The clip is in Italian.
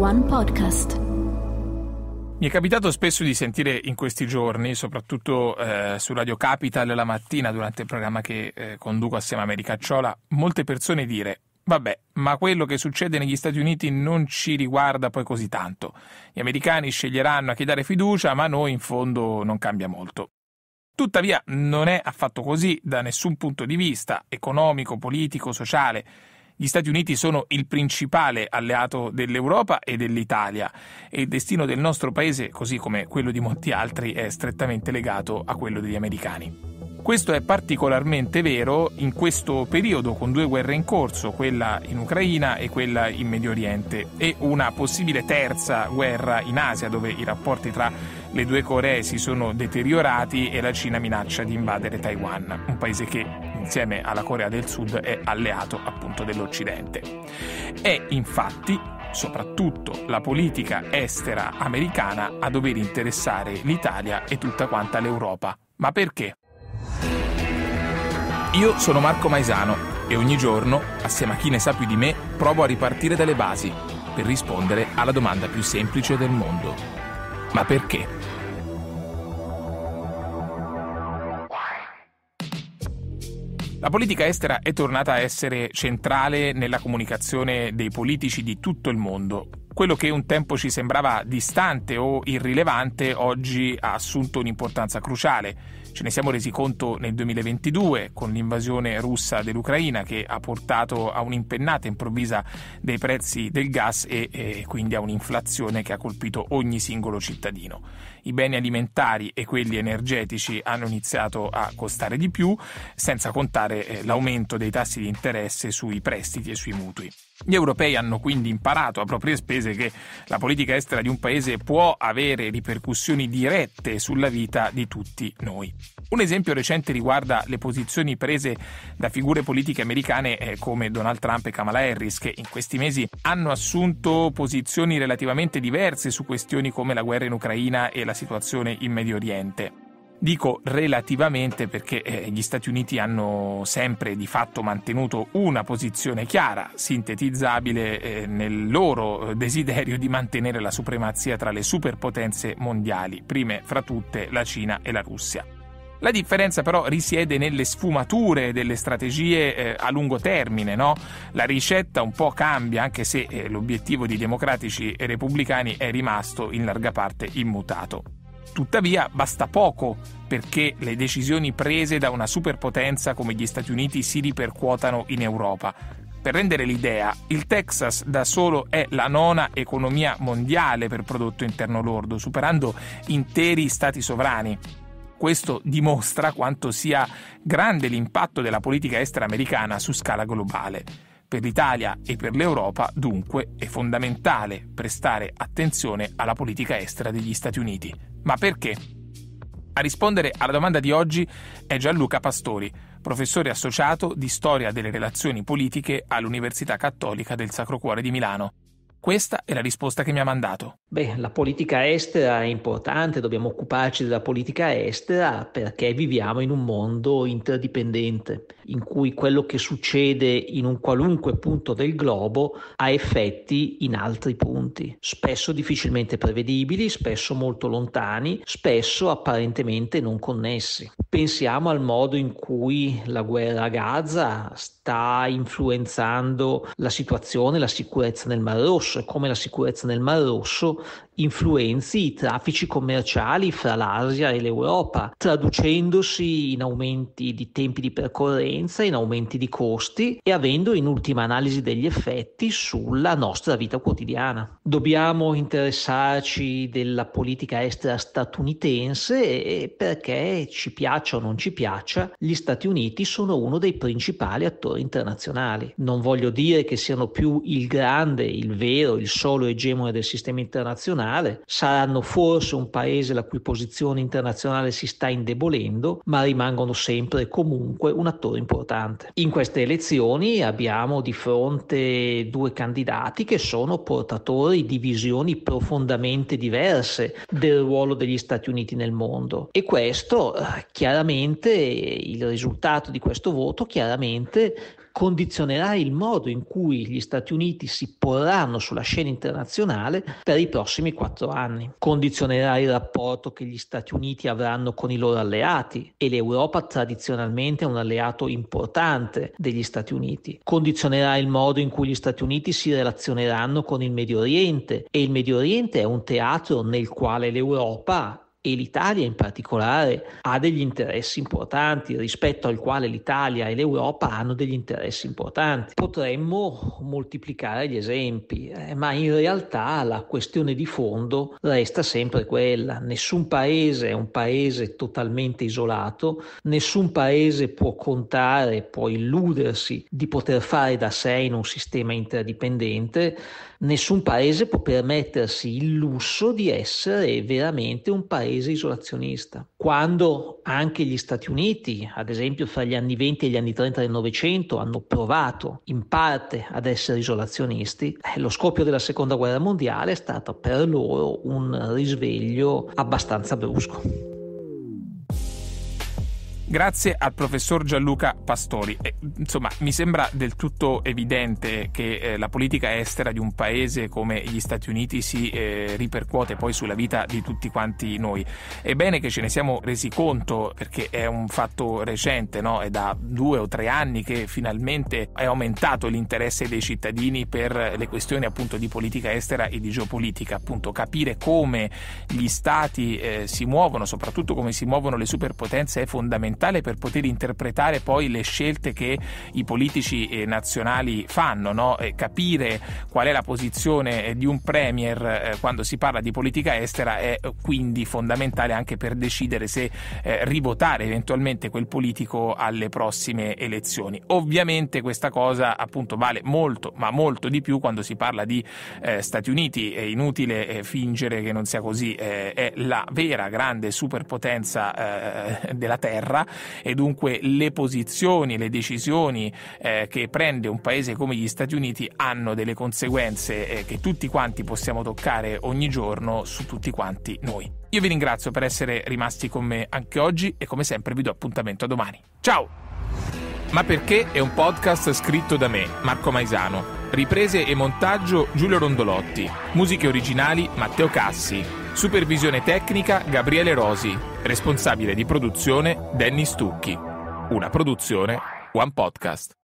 One Podcast. Mi è capitato spesso di sentire in questi giorni, soprattutto su Radio Capital la mattina durante il programma che conduco assieme a Mary Cacciola, molte persone dire: vabbè, ma quello che succede negli Stati Uniti non ci riguarda poi così tanto. Gli americani sceglieranno a chi dare fiducia, ma a noi in fondo non cambia molto. Tuttavia non è affatto così da nessun punto di vista economico, politico, sociale. Gli Stati Uniti sono il principale alleato dell'Europa e dell'Italia e il destino del nostro paese, così come quello di molti altri, è strettamente legato a quello degli americani. Questo è particolarmente vero in questo periodo con due guerre in corso, quella in Ucraina e quella in Medio Oriente, e una possibile terza guerra in Asia, dove i rapporti tra le due Coree si sono deteriorati e la Cina minaccia di invadere Taiwan, un paese che insieme alla Corea del Sud è alleato appunto dell'Occidente. È infatti soprattutto la politica estera americana a dover interessare l'Italia e tutta quanta l'Europa. Ma perché? Io sono Marco Maesano e ogni giorno, assieme a chi ne sa più di me, provo a ripartire dalle basi per rispondere alla domanda più semplice del mondo. Ma perché? La politica estera è tornata a essere centrale nella comunicazione dei politici di tutto il mondo. Quello che un tempo ci sembrava distante o irrilevante oggi ha assunto un'importanza cruciale. Ce ne siamo resi conto nel 2022 con l'invasione russa dell'Ucraina, che ha portato a un'impennata improvvisa dei prezzi del gas e quindi a un'inflazione che ha colpito ogni singolo cittadino. I beni alimentari e quelli energetici hanno iniziato a costare di più, senza contare l'aumento dei tassi di interesse sui prestiti e sui mutui. Gli europei hanno quindi imparato a proprie spese che la politica estera di un paese può avere ripercussioni dirette sulla vita di tutti noi. Un esempio recente riguarda le posizioni prese da figure politiche americane come Donald Trump e Kamala Harris, che in questi mesi hanno assunto posizioni relativamente diverse su questioni come la guerra in Ucraina e la situazione in Medio Oriente. Dico relativamente perché gli Stati Uniti hanno sempre di fatto mantenuto una posizione chiara, sintetizzabile nel loro desiderio di mantenere la supremazia tra le superpotenze mondiali, prime fra tutte la Cina e la Russia. La differenza però risiede nelle sfumature delle strategie a lungo termine, no? La ricetta un po' cambia, anche se l'obiettivo di democratici e repubblicani è rimasto in larga parte immutato. Tuttavia basta poco perché le decisioni prese da una superpotenza come gli Stati Uniti si ripercuotano in Europa. Per rendere l'idea, il Texas da solo è la 9ª economia mondiale per prodotto interno lordo, superando interi stati sovrani. Questo dimostra quanto sia grande l'impatto della politica estera americana su scala globale. Per l'Italia e per l'Europa, dunque, è fondamentale prestare attenzione alla politica estera degli Stati Uniti. Ma perché? A rispondere alla domanda di oggi è Gianluca Pastori, professore associato di Storia delle relazioni politiche all'Università Cattolica del Sacro Cuore di Milano. Questa è la risposta che mi ha mandato. La politica estera è importante, dobbiamo occuparci della politica estera perché viviamo in un mondo interdipendente, in cui quello che succede in un qualunque punto del globo ha effetti in altri punti, spesso difficilmente prevedibili, spesso molto lontani, spesso apparentemente non connessi. Pensiamo al modo in cui la guerra a Gaza sta influenzando la situazione, la sicurezza nel Mar Rosso, e come la sicurezza nel Mar Rosso influenzi i traffici commerciali fra l'Asia e l'Europa, traducendosi in aumenti di tempi di percorrenza, in aumenti di costi e avendo in ultima analisi degli effetti sulla nostra vita quotidiana. Dobbiamo interessarci della politica estera statunitense perché, ci piaccia o non ci piaccia, gli Stati Uniti sono uno dei principali attori internazionali. Non voglio dire che siano più il grande, il vero, il solo egemone del sistema internazionale, saranno forse un paese la cui posizione internazionale si sta indebolendo, ma rimangono sempre e comunque un attore importante. In queste elezioni abbiamo di fronte due candidati che sono portatori di visioni profondamente diverse del ruolo degli Stati Uniti nel mondo, e questo chiaramente, il risultato di questo voto chiaramente condizionerà il modo in cui gli Stati Uniti si porranno sulla scena internazionale per i prossimi 4 anni. Condizionerà il rapporto che gli Stati Uniti avranno con i loro alleati, e l'Europa tradizionalmente è un alleato importante degli Stati Uniti. Condizionerà il modo in cui gli Stati Uniti si relazioneranno con il Medio Oriente, e il Medio Oriente è un teatro nel quale l'Europa e l'Italia in particolare ha degli interessi importanti, rispetto al quale l'Italia e l'Europa hanno degli interessi importanti. Potremmo moltiplicare gli esempi, ma in realtà la questione di fondo resta sempre quella: nessun paese è un paese totalmente isolato, nessun paese può contare, può illudersi di poter fare da sé in un sistema interdipendente. Nessun paese può permettersi il lusso di essere veramente un paese isolazionista. Quando anche gli Stati Uniti, ad esempio fra gli anni 20 e gli anni 30 del Novecento, hanno provato in parte ad essere isolazionisti, lo scoppio della Seconda Guerra Mondiale è stato per loro un risveglio abbastanza brusco. Grazie al professor Gianluca Pastori. Insomma, mi sembra del tutto evidente che la politica estera di un paese come gli Stati Uniti si ripercuote poi sulla vita di tutti quanti noi. È bene che ce ne siamo resi conto, perché è un fatto recente, no? È da 2 o 3 anni che finalmente è aumentato l'interesse dei cittadini per le questioni appunto di politica estera e di geopolitica. Appunto, capire come gli stati si muovono, soprattutto come si muovono le superpotenze, è fondamentale per poter interpretare poi le scelte che i politici nazionali fanno, no? Capire qual è la posizione di un premier quando si parla di politica estera è quindi fondamentale anche per decidere se rivotare eventualmente quel politico alle prossime elezioni. Ovviamente questa cosa appunto vale molto, ma molto di più quando si parla di Stati Uniti. È inutile fingere che non sia così, è la vera grande superpotenza della terra, e dunque le posizioni, le decisioni che prende un paese come gli Stati Uniti hanno delle conseguenze che tutti quanti possiamo toccare ogni giorno su tutti quanti noi. Io vi ringrazio per essere rimasti con me anche oggi e come sempre vi do appuntamento a domani. Ciao! Ma perché è un podcast scritto da me, Marco Maisano. Riprese e montaggio Giulio Rondolotti. Musiche originali Matteo Cassi. Supervisione tecnica Gabriele Rosi. Responsabile di produzione Dennis Stucchi. Una produzione One Podcast.